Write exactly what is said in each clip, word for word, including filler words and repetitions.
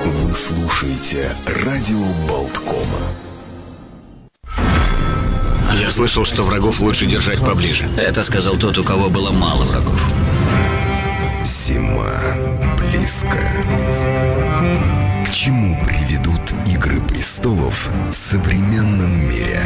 Вы слушаете радио Болткома. Я слышал, что врагов лучше держать поближе. Это сказал тот, у кого было мало врагов. Зима близко. К чему приведут «Игры престолов» в современном мире?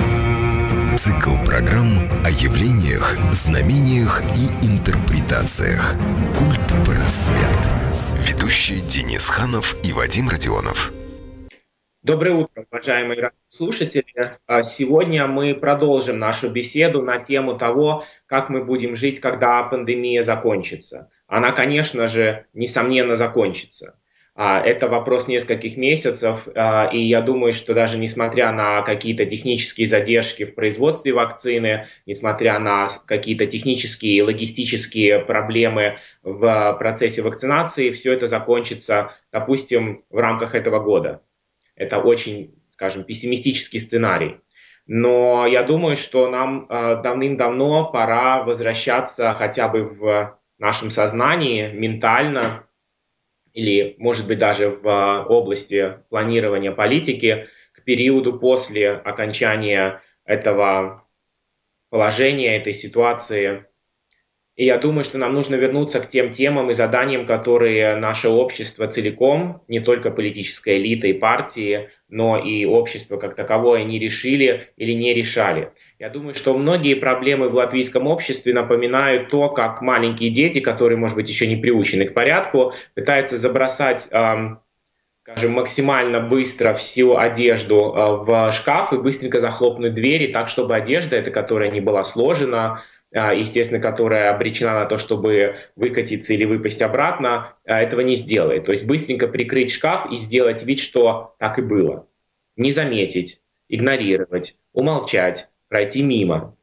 Цикл программ о явлениях, знамениях и интерпретациях. Культ просвет. Ведущие Денис Ханов и Вадим Родионов. Доброе утро, уважаемые слушатели. Сегодня мы продолжим нашу беседу на тему того, как мы будем жить, когда пандемия закончится. Она, конечно же, несомненно закончится. Это вопрос нескольких месяцев, и я думаю, что даже несмотря на какие-то технические задержки в производстве вакцины, несмотря на какие-то технические и логистические проблемы в процессе вакцинации, все это закончится, допустим, в рамках этого года. Это очень, скажем, пессимистический сценарий. Но я думаю, что нам давным-давно пора возвращаться хотя бы в нашем сознании ментально, или, может быть, даже в области планирования политики, к периоду после окончания этого положения, этой ситуации. И я думаю, что нам нужно вернуться к тем темам и заданиям, которые наше общество целиком, не только политическая элита и партии, но и общество как таковое не решили или не решали. Я думаю, что многие проблемы в латвийском обществе напоминают то, как маленькие дети, которые, может быть, еще не приучены к порядку, пытаются забросать, эм, скажем, максимально быстро всю одежду э, в шкаф и быстренько захлопнуть двери так, чтобы одежда, эта, которая не была сложена, естественно, которая обречена на то, чтобы выкатиться или выпасть обратно, этого не сделает. То есть быстренько прикрыть шкаф и сделать вид, что так и было. Не заметить, игнорировать, умолчать, пройти мимо.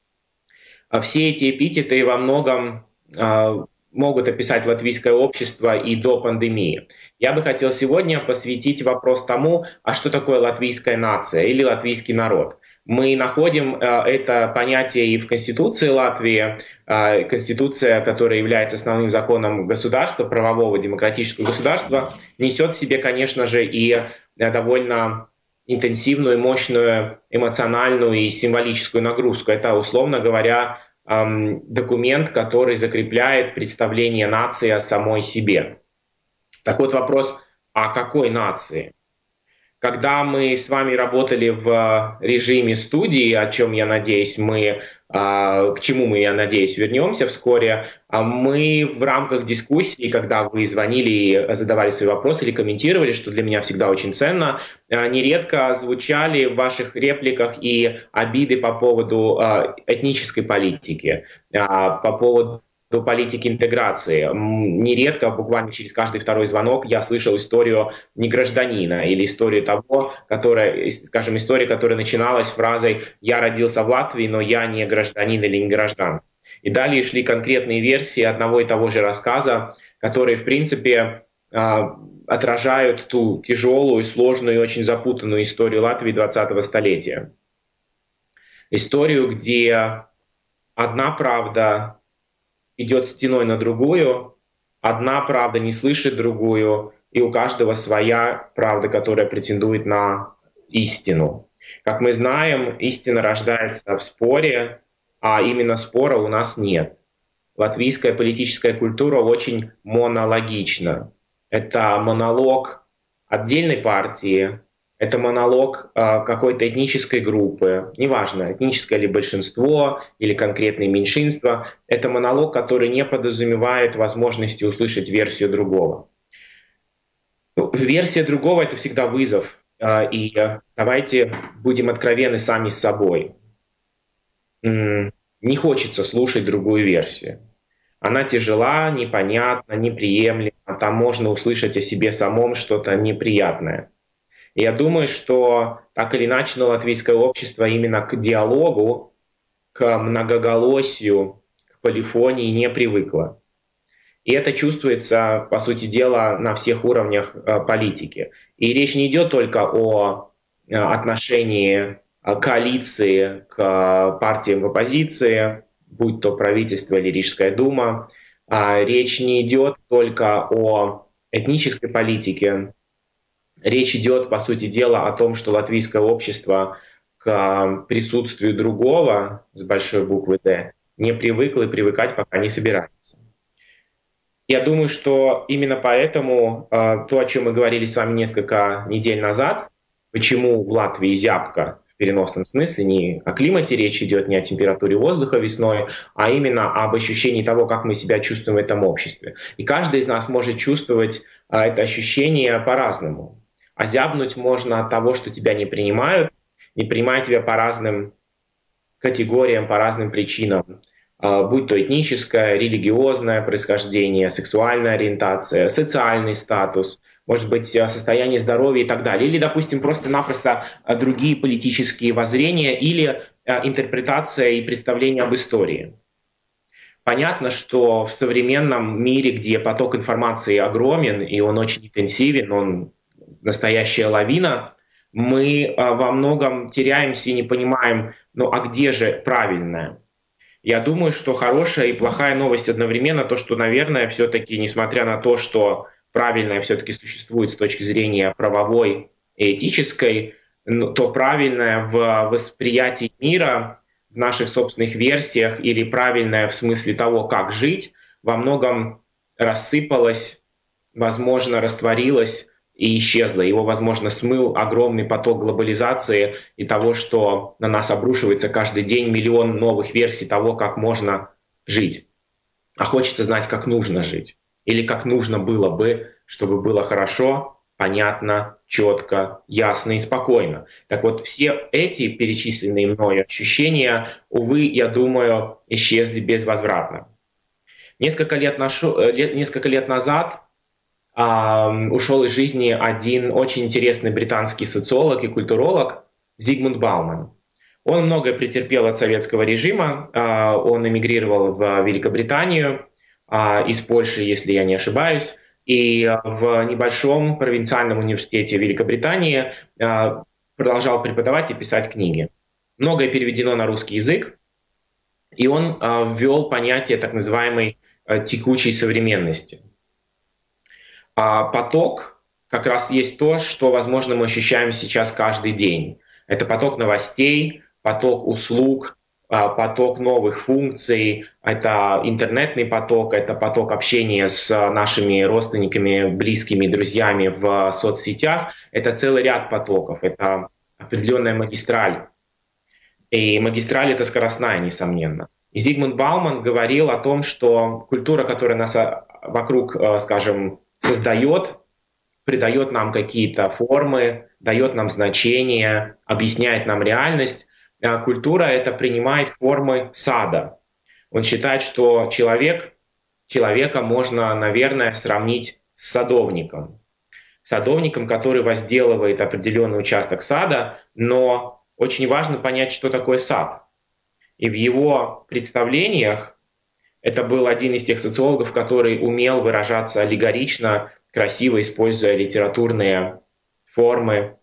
Все эти эпитеты во многом могут описать латвийское общество и до пандемии. Я бы хотел сегодня посвятить вопрос тому, а что такое латвийская нация или латвийский народ. Мы находим э, это понятие и в Конституции Латвии, э, Конституция, которая является основным законом государства, правового демократического государства, несет в себе, конечно же, и э, довольно интенсивную, мощную эмоциональную и символическую нагрузку. Это, условно говоря, э, документ, который закрепляет представление нации о самой себе. Так вот вопрос, о какой нации? Когда мы с вами работали в режиме студии, о чем, я надеюсь, мы, к чему мы, я надеюсь, вернемся вскоре, мы в рамках дискуссии, когда вы звонили и задавали свои вопросы или комментировали, что для меня всегда очень ценно, нередко звучали в ваших репликах и обиды по поводу этнической политики, по поводу политики интеграции. Нередко, буквально через каждый второй звонок, я слышал историю негражданина или историю того, которая, скажем, история, которая начиналась фразой «я родился в Латвии, но я не гражданин или не гражданка». И далее шли конкретные версии одного и того же рассказа, которые, в принципе, отражают ту тяжелую, сложную и очень запутанную историю Латвии двадцатого столетия. Историю, где одна правда идет стеной на другую, одна правда не слышит другую, и у каждого своя правда, которая претендует на истину. Как мы знаем, истина рождается в споре, а именно спора у нас нет. Латвийская политическая культура очень монологична. Это монолог отдельной партии, это монолог э, какой-то этнической группы, неважно, этническое ли большинство или конкретное меньшинство, это монолог, который не подразумевает возможности услышать версию другого. Ну, версия другого — это всегда вызов, э, и э, давайте будем откровенны сами с собой. М-м, не хочется слушать другую версию. Она тяжела, непонятна, неприемлема, там можно услышать о себе самом что-то неприятное. И я думаю, что так или иначе, но латвийское общество именно к диалогу, к многоголосию, к полифонии не привыкло. И это чувствуется, по сути дела, на всех уровнях политики. И речь не идет только о отношении коалиции к партиям в оппозиции, будь то правительство или Рижская дума. Речь не идет только о этнической политике, Речь идет, по сути дела, о том, что латвийское общество к присутствию другого с большой буквы «Д» не привыкло и привыкать пока не собирается. Я думаю, что именно поэтому э, то, о чем мы говорили с вами несколько недель назад, почему в Латвии зябко в переносном смысле, не о климате речь идет, не о температуре воздуха весной, а именно об ощущении того, как мы себя чувствуем в этом обществе. И каждый из нас может чувствовать э, это ощущение по-разному. Озябнуть можно от того, что тебя не принимают, не принимают тебя по разным категориям, по разным причинам. Будь то этническое, религиозное происхождение, сексуальная ориентация, социальный статус, может быть, состояние здоровья и так далее. Или, допустим, просто-напросто другие политические воззрения или интерпретация и представление об истории. Понятно, что в современном мире, где поток информации огромен, и он очень интенсивен, он настоящая лавина, мы во многом теряемся и не понимаем, ну а где же правильное? Я думаю, что хорошая и плохая новость одновременно то, что, наверное, все-таки, несмотря на то, что правильное все-таки существует с точки зрения правовой и этической, то правильное в восприятии мира, в наших собственных версиях или правильное в смысле того, как жить, во многом рассыпалось, возможно, растворилось и исчезло. Его, возможно, смыл огромный поток глобализации и того, что на нас обрушивается каждый день миллион новых версий того, как можно жить. А хочется знать, как нужно жить. Или как нужно было бы, чтобы было хорошо, понятно, четко, ясно и спокойно. Так вот, все эти перечисленные мною ощущения, увы, я думаю, исчезли безвозвратно. Несколько лет, нашу, несколько лет назад ушел из жизни один очень интересный британский социолог и культуролог Зигмунд Бауман. Он многое претерпел от советского режима, он эмигрировал в Великобританию, из Польши, если я не ошибаюсь, и в небольшом провинциальном университете Великобритании продолжал преподавать и писать книги. Многое переведено на русский язык, и он ввел понятие так называемой текучей современности. А поток как раз есть то, что, возможно, мы ощущаем сейчас каждый день. Это поток новостей, поток услуг, поток новых функций, это интернетный поток, это поток общения с нашими родственниками, близкими, друзьями в соцсетях. Это целый ряд потоков, это определенная магистраль. И магистраль — это скоростная, несомненно. И Зигмунд Бауман говорил о том, что культура, которая нас вокруг, скажем, создает, придает нам какие-то формы, дает нам значения, объясняет нам реальность. Культура это принимает формы сада. Он считает, что человек, человека можно, наверное, сравнить с садовником. Садовником, который возделывает определенный участок сада, но очень важно понять, что такое сад. И в его представлениях это был один из тех социологов, который умел выражаться аллегорично, красиво, используя литературные формы,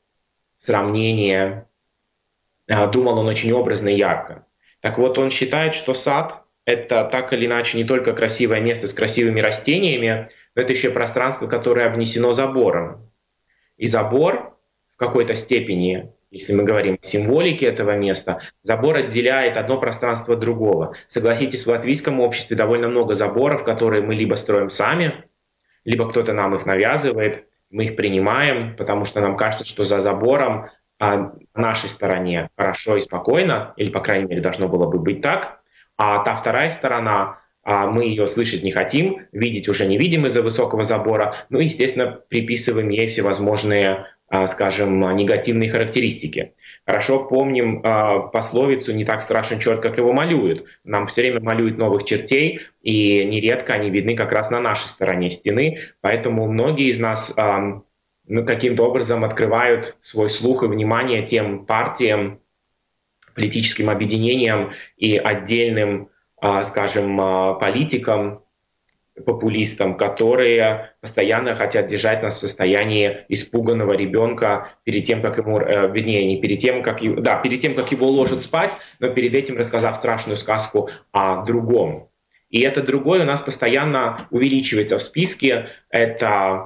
сравнения. Думал он очень образно и ярко. Так вот, он считает, что сад — это так или иначе не только красивое место с красивыми растениями, но это еще пространство, которое обнесено забором. И забор в какой-то степени, если мы говорим о символике этого места, забор отделяет одно пространство от другого. Согласитесь, в латвийском обществе довольно много заборов, которые мы либо строим сами, либо кто-то нам их навязывает, мы их принимаем, потому что нам кажется, что за забором а, на нашей стороне хорошо и спокойно, или, по крайней мере, должно было бы быть так, а та вторая сторона, а, мы ее слышать не хотим, видеть уже не видим из-за высокого забора, ну, естественно, приписываем ей всевозможные, скажем, негативные характеристики. Хорошо помним э, пословицу «не так страшен черт, как его малюют». Нам все время малюют новых чертей, и нередко они видны как раз на нашей стороне стены, поэтому многие из нас э, ну, каким-то образом открывают свой слух и внимание тем партиям, политическим объединениям и отдельным, э, скажем, э, политикам, популистам, которые постоянно хотят держать нас в состоянии испуганного ребенка перед тем, как ему, э, вернее, не перед тем, как его, да, перед тем, как его ложат спать, но перед этим рассказав страшную сказку о другом. И это другое у нас постоянно увеличивается в списке. Это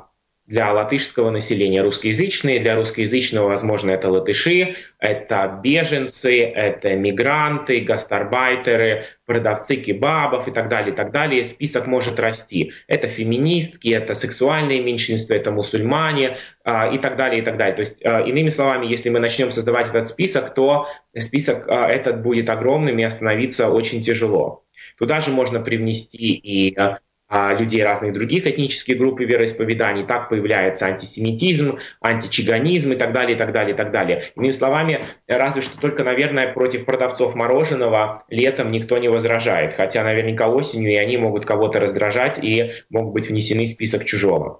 для латышского населения русскоязычные, для русскоязычного, возможно, это латыши, это беженцы, это мигранты, гастарбайтеры, продавцы кебабов и так далее, и так далее. Список может расти. Это феминистки, это сексуальные меньшинства, это мусульмане и так далее, и так далее. То есть, иными словами, если мы начнем создавать этот список, то список этот будет огромным и остановиться очень тяжело. Туда же можно привнести и людей разных других этнических групп и вероисповеданий. Так появляется антисемитизм, античиганизм и так далее, и так далее, и так далее. Иными словами, разве что только, наверное, против продавцов мороженого летом никто не возражает. Хотя наверняка осенью и они могут кого-то раздражать и могут быть внесены в список чужого.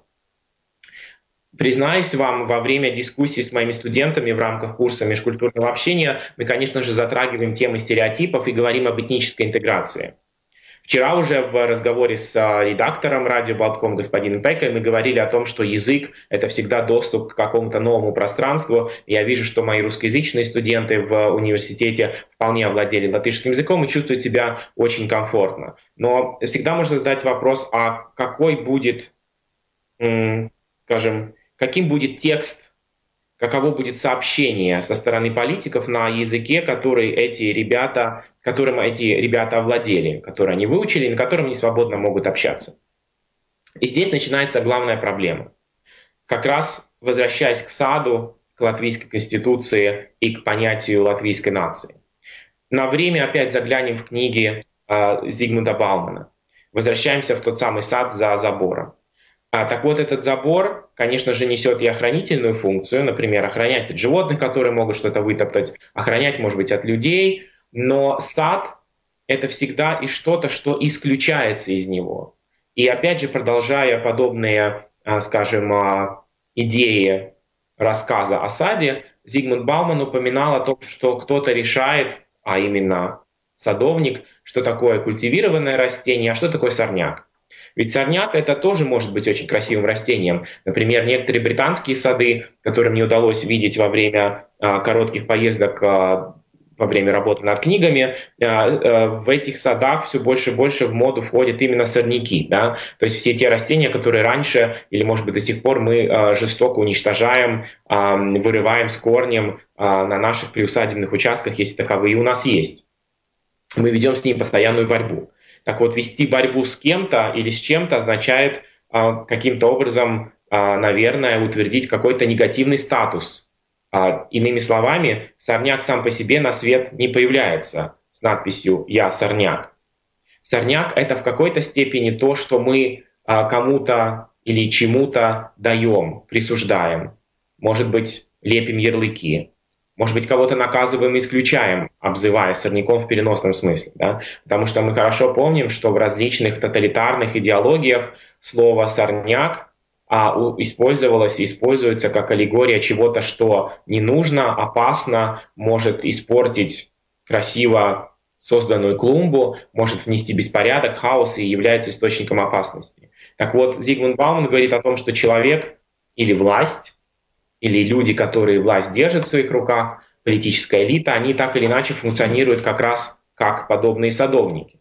Признаюсь вам, во время дискуссий с моими студентами в рамках курса межкультурного общения мы, конечно же, затрагиваем темы стереотипов и говорим об этнической интеграции. Вчера уже в разговоре с редактором радио Болтком господином Пекой мы говорили о том, что язык — это всегда доступ к какому-то новому пространству. Я вижу, что мои русскоязычные студенты в университете вполне овладели латышским языком и чувствуют себя очень комфортно. Но всегда можно задать вопрос, а какой будет, скажем, каким будет текст, каково будет сообщение со стороны политиков на языке, который эти ребята, которым эти ребята овладели, который они выучили, на котором они свободно могут общаться. И здесь начинается главная проблема. Как раз возвращаясь к САДу, к Латвийской конституции и к понятию латвийской нации. На время опять заглянем в книги э, Зигмунда Баумана. Возвращаемся в тот самый сад за забором. А, так вот, этот забор, конечно же, несет и охранительную функцию, например, охранять от животных, которые могут что-то вытоптать, охранять, может быть, от людей, но сад — это всегда и что-то, что исключается из него. И опять же, продолжая подобные, скажем, идеи рассказа о саде, Зигмунд Бауман упоминал о том, что кто-то решает, а именно садовник, что такое культивированное растение, а что такое сорняк. Ведь сорняк — это тоже может быть очень красивым растением. Например, некоторые британские сады, которые мне удалось видеть во время а, коротких поездок а, во время работы над книгами, а, а, в этих садах все больше и больше в моду входят именно сорняки. Да? То есть все те растения, которые раньше или, может быть, до сих пор мы а, жестоко уничтожаем, а, вырываем с корнем а, на наших приусадебных участках, если таковые у нас есть. Мы ведем с ними постоянную борьбу. Так вот, вести борьбу с кем-то или с чем-то означает а, каким-то образом, а, наверное, утвердить какой-то негативный статус. А, иными словами, сорняк сам по себе на свет не появляется с надписью «Я сорняк». Сорняк — это в какой-то степени то, что мы а, кому-то или чему-то даем, присуждаем. Может быть, лепим ярлыки. Может быть, кого-то наказываем и исключаем, обзывая сорняком в переносном смысле. Да? Потому что мы хорошо помним, что в различных тоталитарных идеологиях слово «сорняк» а, у, использовалось и используется как аллегория чего-то, что не нужно, опасно, может испортить красиво созданную клумбу, может внести беспорядок, хаос и является источником опасности. Так вот, Зигмунд Бауман говорит о том, что человек или власть, или люди, которые власть держат в своих руках, политическая элита, они так или иначе функционируют как раз как подобные садовники.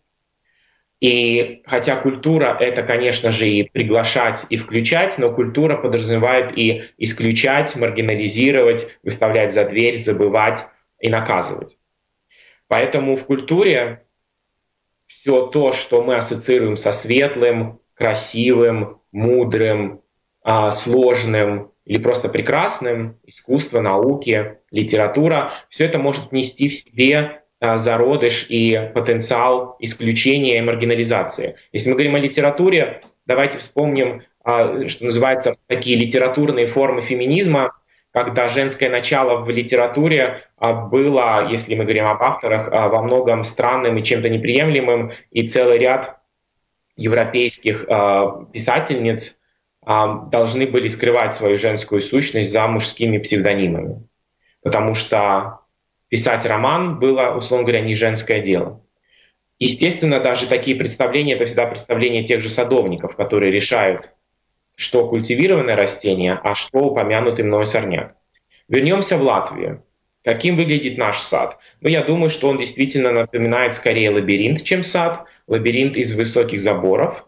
И хотя культура — это, конечно же, и приглашать, и включать, но культура подразумевает и исключать, маргинализировать, выставлять за дверь, забывать и наказывать. Поэтому в культуре все то, что мы ассоциируем со светлым, красивым, мудрым, сложным, или просто прекрасным, искусство, науки, литература, все это может нести в себе а, зародыш и потенциал исключения и маргинализации. Если мы говорим о литературе, давайте вспомним, а, что называется, такие литературные формы феминизма, когда женское начало в литературе а, было, если мы говорим об авторах, а, во многом странным и чем-то неприемлемым, и целый ряд европейских а, писательниц должны были скрывать свою женскую сущность за мужскими псевдонимами. Потому что писать роман было, условно говоря, не женское дело. Естественно, даже такие представления — это всегда представления тех же садовников, которые решают, что культивированное растение, а что упомянутый мной сорняк. Вернемся в Латвию. Каким выглядит наш сад? Ну, я думаю, что он действительно напоминает скорее лабиринт, чем сад. Лабиринт из высоких заборов,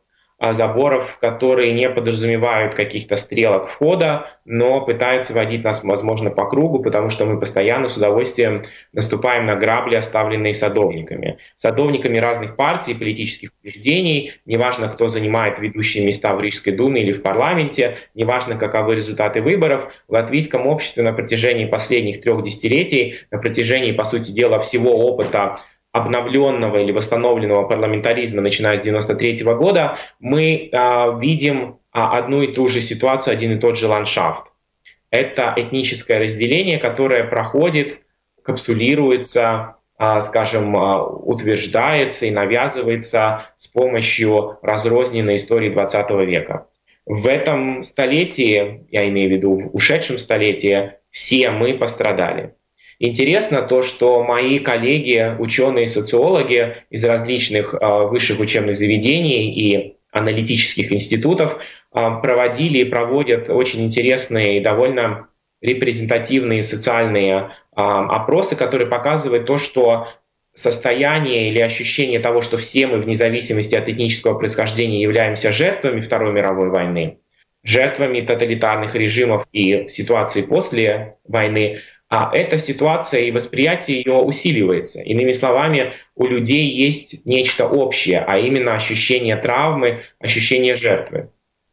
заборов, которые не подразумевают каких-то стрелок входа, но пытаются водить нас, возможно, по кругу, потому что мы постоянно с удовольствием наступаем на грабли, оставленные садовниками. Садовниками разных партий, политических убеждений, неважно, кто занимает ведущие места в Рижской думе или в парламенте, неважно, каковы результаты выборов, в латвийском обществе на протяжении последних трех десятилетий, на протяжении, по сути дела, всего опыта обновленного или восстановленного парламентаризма, начиная с девяносто третьего года, мы а, видим а, одну и ту же ситуацию, один и тот же ландшафт. Это этническое разделение, которое проходит, капсулируется, а, скажем, а, утверждается и навязывается с помощью разрозненной истории двадцатого века. В этом столетии, я имею в виду в ушедшем столетии, все мы пострадали. Интересно то, что мои коллеги, ученые и социологи из различных э, высших учебных заведений и аналитических институтов э, проводили и проводят очень интересные и довольно репрезентативные социальные э, опросы, которые показывают то, что состояние или ощущение того, что все мы вне зависимости от этнического происхождения являемся жертвами Второй мировой войны, жертвами тоталитарных режимов и ситуации после войны, а эта ситуация и восприятие ее усиливается. Иными словами, у людей есть нечто общее, а именно ощущение травмы, ощущение жертвы.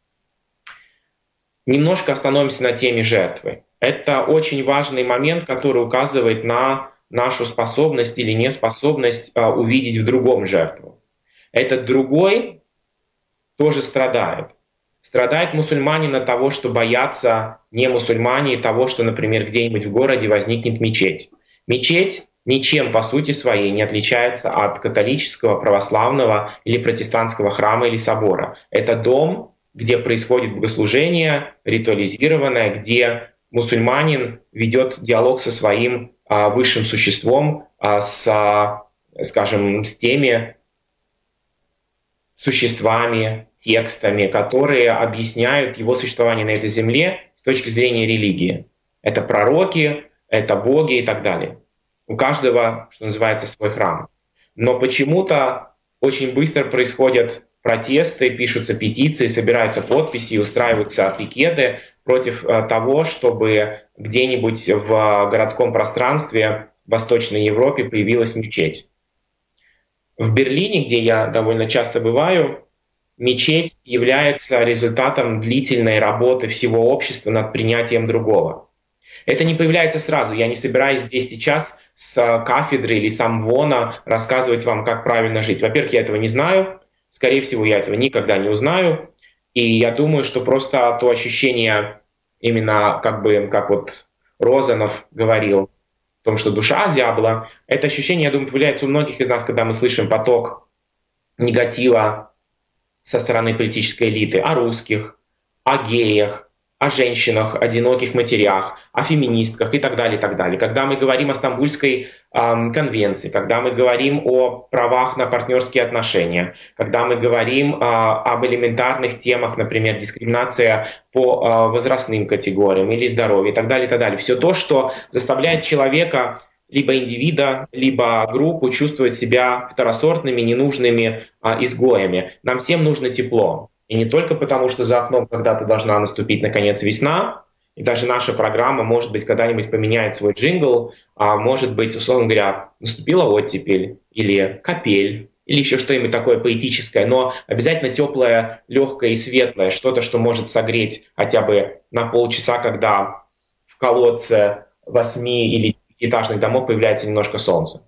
Немножко остановимся на теме жертвы. Это очень важный момент, который указывает на нашу способность или неспособность а, увидеть в другом жертву. Этот другой тоже страдает. Страдает мусульманин от того, что боятся не мусульмане, и того, что, например, где-нибудь в городе возникнет мечеть. Мечеть ничем по сути своей не отличается от католического, православного или протестантского храма или собора. Это дом, где происходит богослужение, ритуализированное, где мусульманин ведет диалог со своим а, высшим существом, а, с, а, скажем, с теми существами, текстами, которые объясняют его существование на этой земле с точки зрения религии. Это пророки, это боги и так далее. У каждого, что называется, свой храм. Но почему-то очень быстро происходят протесты, пишутся петиции, собираются подписи, устраиваются пикеты против того, чтобы где-нибудь в городском пространстве в Восточной Европе появилась мечеть. В Берлине, где я довольно часто бываю, мечеть является результатом длительной работы всего общества над принятием другого. Это не появляется сразу. Я не собираюсь здесь сейчас с кафедры или с амвона рассказывать вам, как правильно жить. Во-первых, я этого не знаю. Скорее всего, я этого никогда не узнаю. И я думаю, что просто то ощущение, именно как бы, как вот Розанов говорил, в том, что душа озябла, это ощущение, я думаю, появляется у многих из нас, когда мы слышим поток негатива со стороны политической элиты о русских, о геях, о женщинах, одиноких матерях, о феминистках и так далее, и так далее. Когда мы говорим о Стамбульской эм, конвенции, когда мы говорим о правах на партнерские отношения, когда мы говорим э, об элементарных темах, например, дискриминация по э, возрастным категориям или здоровье и так далее, и так далее. Все то, что заставляет человека, либо индивида, либо группу чувствовать себя второсортными, ненужными э, изгоями. Нам всем нужно тепло. И не только потому, что за окном когда-то должна наступить, наконец, весна, и даже наша программа, может быть, когда-нибудь поменяет свой джингл, а может быть, условно говоря, наступила оттепель или капель, или еще что-нибудь такое поэтическое, но обязательно теплое, легкое и светлое, что-то, что может согреть хотя бы на полчаса, когда в колодце восьми- или девятиэтажных домов появляется немножко солнца.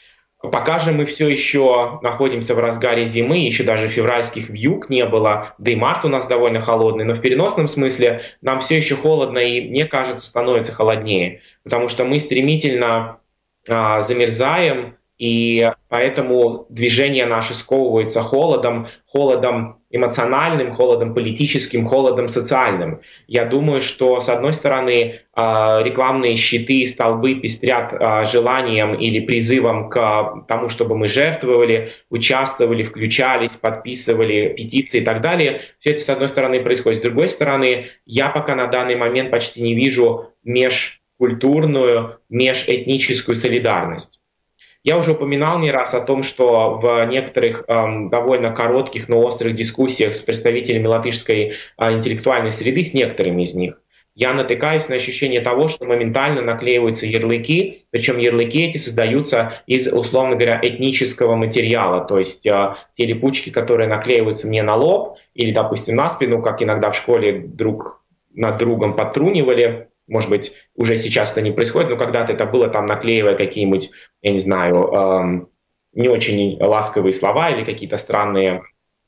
Пока же мы все еще находимся в разгаре зимы, еще даже февральских вьюг не было, да и март у нас довольно холодный, но в переносном смысле нам все еще холодно и, мне кажется, становится холоднее, потому что мы стремительно а, замерзаем, и поэтому движение наше сковывается холодом, холодом эмоциональным, холодом политическим, холодом социальным. Я думаю, что, с одной стороны, рекламные щиты и столбы пестрят желанием или призывом к тому, чтобы мы жертвовали, участвовали, включались, подписывали петиции и так далее. Все это, с одной стороны, происходит. С другой стороны, я пока на данный момент почти не вижу межкультурную, межэтническую солидарность. Я уже упоминал не раз о том, что в некоторых эм, довольно коротких, но острых дискуссиях с представителями латышской э, интеллектуальной среды, с некоторыми из них, я натыкаюсь на ощущение того, что моментально наклеиваются ярлыки, причем ярлыки эти создаются из, условно говоря, этнического материала, то есть э, те липучки, которые наклеиваются мне на лоб или, допустим, на спину, как иногда в школе друг над другом подтрунивали, может быть, уже сейчас это не происходит, но когда-то это было, там, наклеивая какие-нибудь, я не знаю, эм, не очень ласковые слова или какие-то странные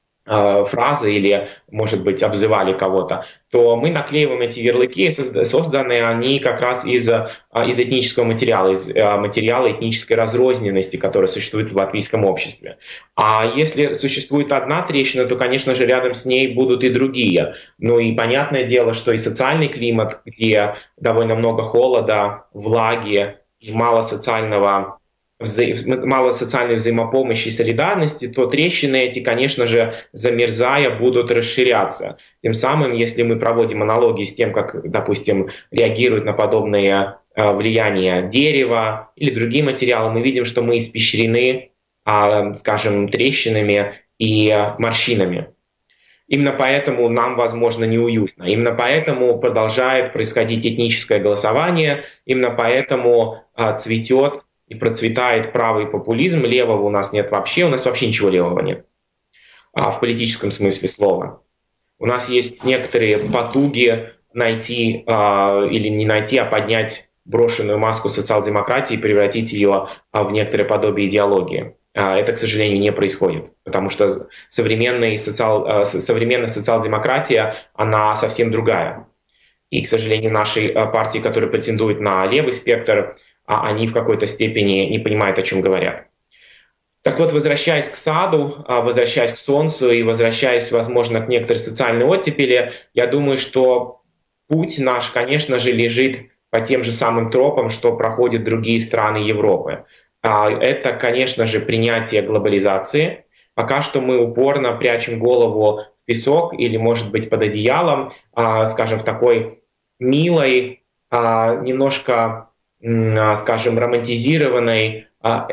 фразы или, может быть, обзывали кого-то, то мы наклеиваем эти ярлыки, созданные они как раз из, из этнического материала, из материала этнической разрозненности, которая существует в латвийском обществе. А если существует одна трещина, то, конечно же, рядом с ней будут и другие. Ну и понятное дело, что и социальный климат, где довольно много холода, влаги и мало социального Вза... мало социальной взаимопомощи и солидарности, то трещины эти, конечно же, замерзая, будут расширяться. Тем самым, если мы проводим аналогии с тем, как, допустим, реагируют на подобные э, влияния дерева или другие материалы, мы видим, что мы испещрены, э, скажем, трещинами и морщинами. Именно поэтому нам, возможно, неуютно. Именно поэтому продолжает происходить этническое голосование. Именно поэтому э, цветет и процветает правый популизм. Левого у нас нет вообще, у нас вообще ничего левого нет а, в политическом смысле слова. У нас есть некоторые потуги найти а, или не найти, а поднять брошенную маску социал-демократии и превратить ее а, в некоторое подобие идеологии. А, это, к сожалению, не происходит, потому что современная, социал, а, современная социал-демократия, она совсем другая. И, к сожалению, наши а, партии, которые претендуют на левый спектр, а они в какой-то степени не понимают, о чем говорят. Так вот, возвращаясь к саду, возвращаясь к солнцу и возвращаясь, возможно, к некоторой социальной оттепели, я думаю, что путь наш, конечно же, лежит по тем же самым тропам, что проходят другие страны Европы. Это, конечно же, принятие глобализации. Пока что мы упорно прячем голову в песок или, может быть, под одеялом, скажем, в такой милой, немножко скажем, романтизированной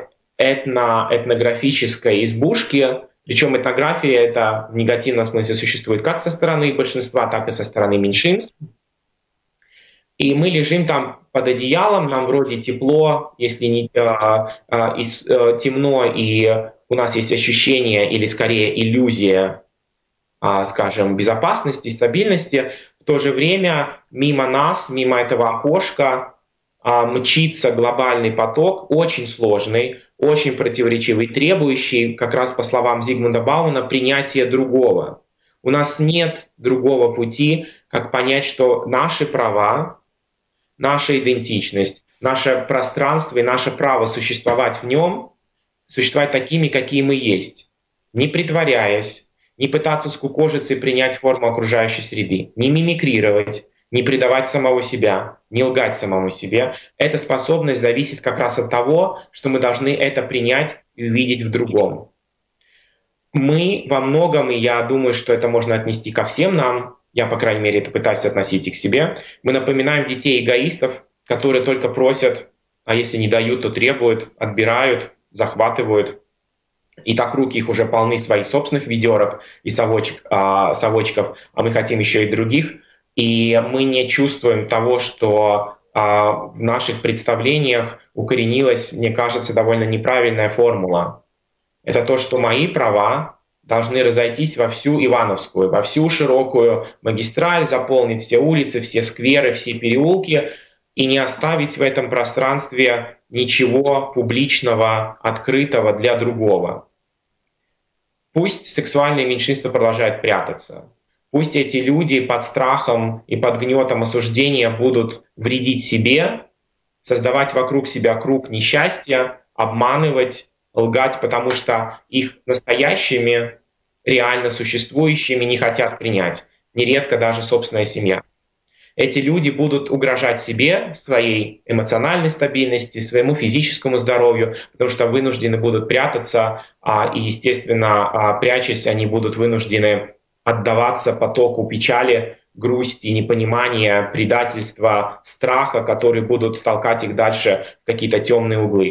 этно, этнографической избушки. Причем этнография это в негативном смысле существует как со стороны большинства, так и со стороны меньшинств. И мы лежим там под одеялом, нам вроде тепло, если не а, а, и, а, темно, и у нас есть ощущение или скорее иллюзия, а, скажем, безопасности, стабильности. В то же время мимо нас, мимо этого окошка, мчится глобальный поток, очень сложный, очень противоречивый, требующий, как раз по словам Зигмунда Баумана, принятия другого. У нас нет другого пути, как понять, что наши права, наша идентичность, наше пространство и наше право существовать в нем, существовать такими, какие мы есть, не притворяясь, не пытаться скукожиться и принять форму окружающей среды, не мимикрировать, не предавать самого себя, не лгать самому себе. Эта способность зависит как раз от того, что мы должны это принять и увидеть в другом. Мы во многом, и я думаю, что это можно отнести ко всем нам, я, по крайней мере, это пытаюсь относить и к себе, мы напоминаем детей эгоистов, которые только просят, а если не дают, то требуют, отбирают, захватывают. И так руки их уже полны своих собственных ведерок и совочек, а, совочков, а мы хотим еще и других. И мы не чувствуем того, что а, в наших представлениях укоренилась, мне кажется, довольно неправильная формула. Это то, что мои права должны разойтись во всю Ивановскую, во всю широкую магистраль, заполнить все улицы, все скверы, все переулки и не оставить в этом пространстве ничего публичного, открытого для другого. Пусть сексуальные меньшинства продолжают прятаться. Пусть эти люди под страхом и под гнетом осуждения будут вредить себе, создавать вокруг себя круг несчастья, обманывать, лгать, потому что их настоящими, реально существующими не хотят принять. Нередко даже собственная семья. Эти люди будут угрожать себе, своей эмоциональной стабильности, своему физическому здоровью, потому что вынуждены будут прятаться, и, естественно, прячась, они будут вынуждены отдаваться потоку печали, грусти, непонимания, предательства, страха, которые будут толкать их дальше в какие-то темные углы.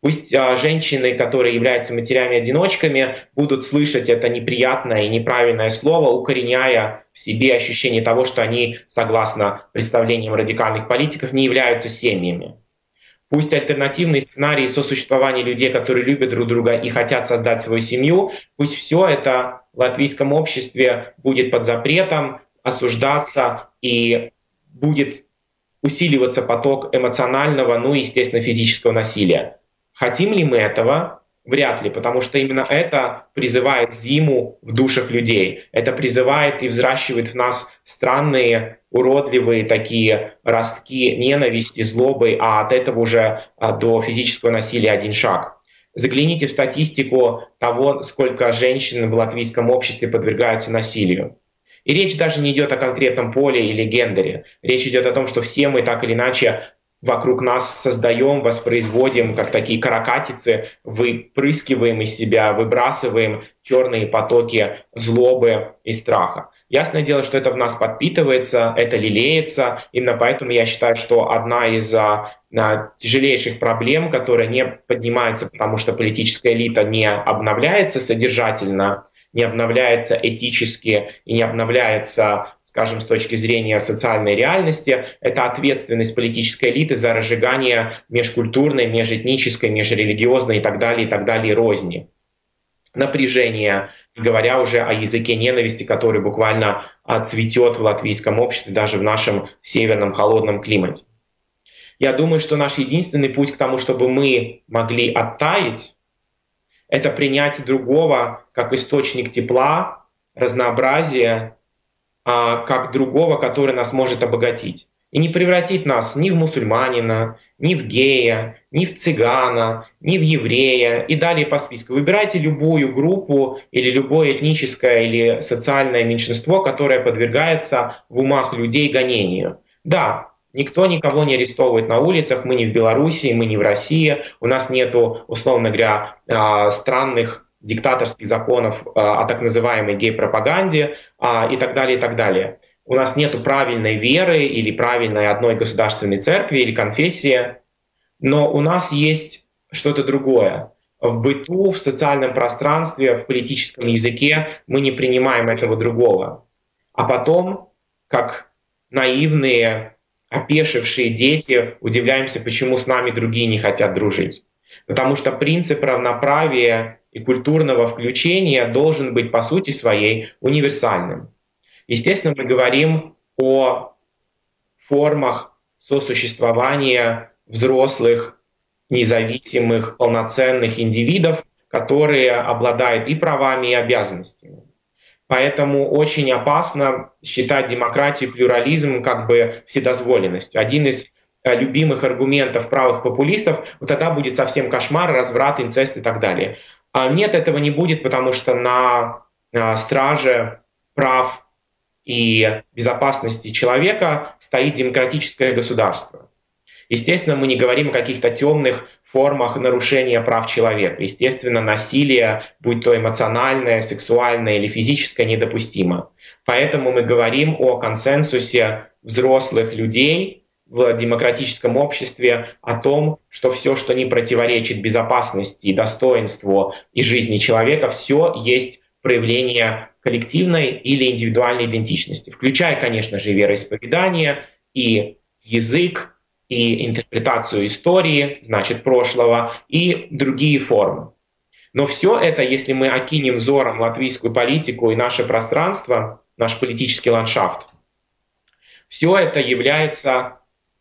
Пусть а, женщины, которые являются матерями-одиночками, будут слышать это неприятное и неправильное слово, укореняя в себе ощущение того, что они, согласно представлениям радикальных политиков, не являются семьями. Пусть альтернативные сценарии сосуществования людей, которые любят друг друга и хотят создать свою семью, пусть все это в латвийском обществе будет под запретом, осуждаться и будет усиливаться поток эмоционального, ну и, естественно, физического насилия. Хотим ли мы этого? Вряд ли, потому что именно это призывает зиму в душах людей. Это призывает и взращивает в нас странные, уродливые такие ростки ненависти, злобы, а от этого уже до физического насилия один шаг. Загляните в статистику того, сколько женщин в латвийском обществе подвергаются насилию. И речь даже не идет о конкретном поле или гендере. Речь идет о том, что все мы так или иначе вокруг нас создаем, воспроизводим, как такие каракатицы, выпрыскиваем из себя, выбрасываем черные потоки злобы и страха. Ясное дело, что это в нас подпитывается, это лелеется. Именно поэтому я считаю, что одна из а, а, тяжелейших проблем, которая не поднимается, потому что политическая элита не обновляется содержательно, не обновляется этически и не обновляется, скажем, с точки зрения социальной реальности, это ответственность политической элиты за разжигание межкультурной, межэтнической, межрелигиозной и так далее, и так далее розни. Напряжение, говоря уже о языке ненависти, который буквально цветет в латвийском обществе, даже в нашем северном холодном климате. Я думаю, что наш единственный путь к тому, чтобы мы могли оттаять, это принять другого как источник тепла, разнообразия, как другого, который нас может обогатить. И не превратить нас ни в мусульманина, ни в гея, ни в цыгана, ни в еврея и далее по списку. Выбирайте любую группу или любое этническое или социальное меньшинство, которое подвергается в умах людей гонению. Да, никто никого не арестовывает на улицах, мы не в Белоруссии, мы не в России, у нас нету, условно говоря, странных диктаторских законов о так называемой гей-пропаганде и так далее, и так далее. У нас нет правильной веры или правильной одной государственной церкви или конфессии, но у нас есть что-то другое. В быту, в социальном пространстве, в политическом языке мы не принимаем этого другого. А потом, как наивные, опешившие дети, удивляемся, почему с нами другие не хотят дружить. Потому что принцип равноправия и культурного включения должен быть по сути своей универсальным. Естественно, мы говорим о формах сосуществования взрослых, независимых, полноценных индивидов, которые обладают и правами, и обязанностями. Поэтому очень опасно считать демократию и плюрализм как бы вседозволенностью. Один из любимых аргументов правых популистов: вот тогда будет совсем кошмар, разврат, инцест и так далее. А нет, этого не будет, потому что на, на страже прав и безопасности человека стоит демократическое государство. Естественно, мы не говорим о каких-то темных формах нарушения прав человека. Естественно, насилие, будь то эмоциональное, сексуальное или физическое, недопустимо. Поэтому мы говорим о консенсусе взрослых людей в демократическом обществе, о том, что все, что не противоречит безопасности, достоинству и жизни человека, все есть проявление коллективной или индивидуальной идентичности, включая, конечно же, вероисповедание и язык, и интерпретацию истории, значит, прошлого, и другие формы. Но все это, если мы окинем взором латвийскую политику и наше пространство, наш политический ландшафт, все это является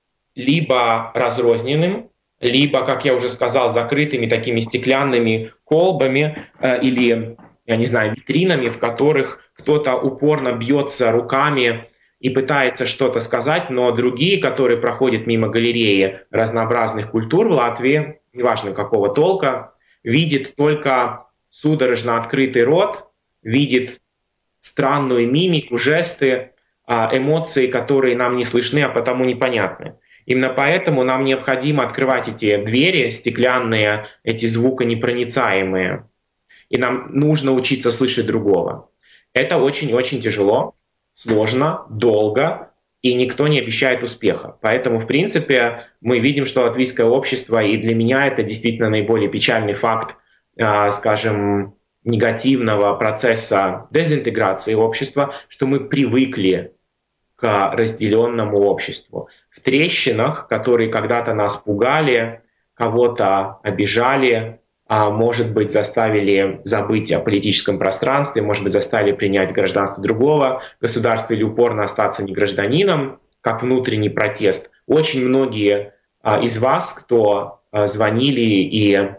либо разрозненным, либо, как я уже сказал, закрытыми такими стеклянными колбами э, или, я не знаю, витринами, в которых кто-то упорно бьется руками и пытается что-то сказать, но другие, которые проходят мимо галереи разнообразных культур в Латвии, неважно какого толка, видит только судорожно открытый рот, видит странную мимику, жесты, эмоции, которые нам не слышны, а потому непонятны. Именно поэтому нам необходимо открывать эти двери стеклянные, эти звуконепроницаемые. И нам нужно учиться слышать другого. Это очень-очень тяжело, сложно, долго и никто не обещает успеха. Поэтому, в принципе, мы видим, что латвийское общество, и для меня это действительно наиболее печальный факт, скажем, негативного процесса дезинтеграции общества, что мы привыкли к разделенному обществу. В трещинах, которые когда-то нас пугали, кого-то обижали, а может быть, заставили забыть о политическом пространстве, может быть, заставили принять гражданство другого государства или упорно остаться не гражданином, как внутренний протест. Очень многие а, из вас, кто а, звонили и а,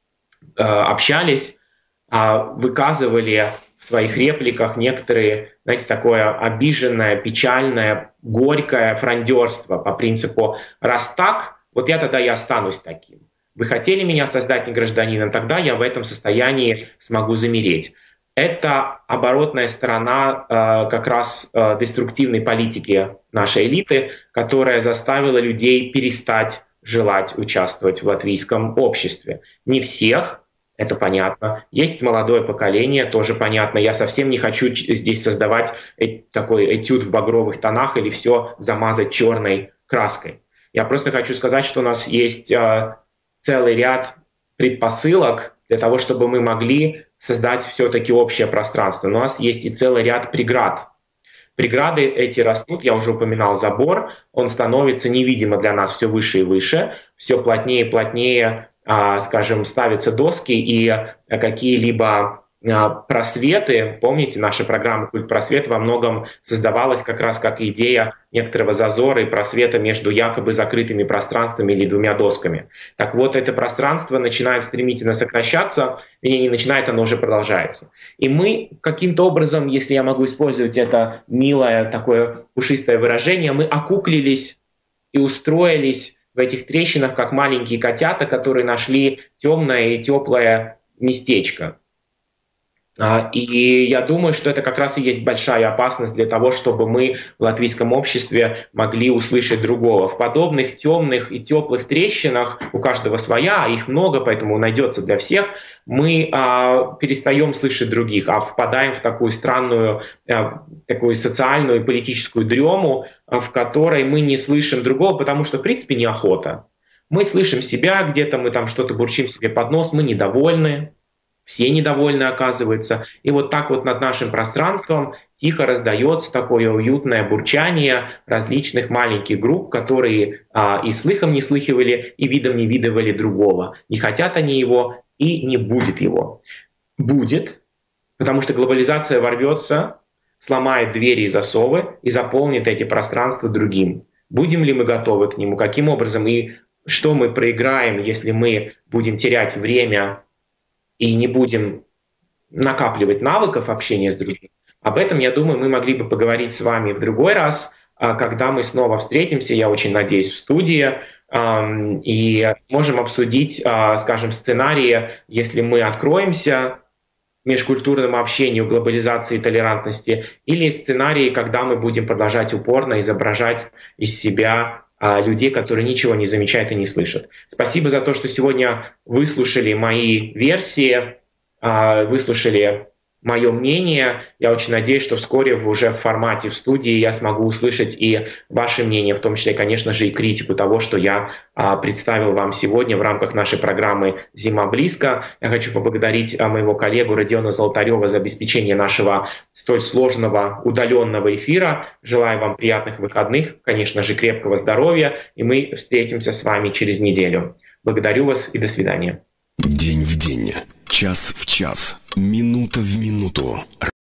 общались, а, выказывали в своих репликах некоторые, знаете, такое обиженное, печальное, горькое фрондерство по принципу «раз так, вот я тогда и останусь таким». Вы хотели меня создать не гражданином, тогда я в этом состоянии смогу замереть. Это оборотная сторона э, как раз э, деструктивной политики нашей элиты, которая заставила людей перестать желать участвовать в латвийском обществе. Не всех, это понятно. Есть молодое поколение, тоже понятно. Я совсем не хочу здесь создавать э- такой этюд в багровых тонах или все замазать черной краской. Я просто хочу сказать, что у нас есть э, целый ряд предпосылок для того, чтобы мы могли создать все-таки общее пространство. Но у нас есть и целый ряд преград. Преграды эти растут, я уже упоминал забор, он становится невидимо для нас все выше и выше, все плотнее и плотнее, э, скажем, ставятся доски и какие-либо просветы. Помните, наша программа «Культ просвет» во многом создавалась как раз как идея некоторого зазора и просвета между якобы закрытыми пространствами или двумя досками. Так вот, это пространство начинает стремительно сокращаться, и не начинает, оно уже продолжается. И мы каким-то образом, если я могу использовать это милое такое пушистое выражение, мы окуклились и устроились в этих трещинах, как маленькие котята, которые нашли темное и теплое местечко. И я думаю, что это как раз и есть большая опасность для того, чтобы мы в латвийском обществе могли услышать другого. В подобных темных и теплых трещинах, у каждого своя, их много, поэтому найдется для всех, мы а, перестаем слышать других, а впадаем в такую странную, а, такую социальную и политическую дрему, а, в которой мы не слышим другого, потому что, в принципе, неохота. Мы слышим себя, где-то мы там что-то бурчим себе под нос, мы недовольны. Все недовольны, оказывается. И вот так вот над нашим пространством тихо раздается такое уютное бурчание различных маленьких групп, которые а, и слыхом не слыхивали, и видом не видывали другого. Не хотят они его, и не будет его. Будет, потому что глобализация ворвется, сломает двери и засовы и заполнит эти пространства другим. Будем ли мы готовы к нему? Каким образом? И что мы проиграем, если мы будем терять время и не будем накапливать навыков общения с другими? Об этом, я думаю, мы могли бы поговорить с вами в другой раз, когда мы снова встретимся, я очень надеюсь, в студии, и сможем обсудить, скажем, сценарии, если мы откроемся межкультурному общению, глобализации и толерантности, или сценарии, когда мы будем продолжать упорно изображать из себя людей, которые ничего не замечают и не слышат. Спасибо за то, что сегодня выслушали мои версии, выслушали мое мнение. Я очень надеюсь, что вскоре уже в формате в студии я смогу услышать и ваше мнение, в том числе, конечно же, и критику того, что я представил вам сегодня в рамках нашей программы «Зима близко». Я хочу поблагодарить моего коллегу Родиона Золотарева за обеспечение нашего столь сложного удаленного эфира. Желаю вам приятных выходных, конечно же, крепкого здоровья, и мы встретимся с вами через неделю. Благодарю вас и до свидания. День в день, час в час, минута в минуту.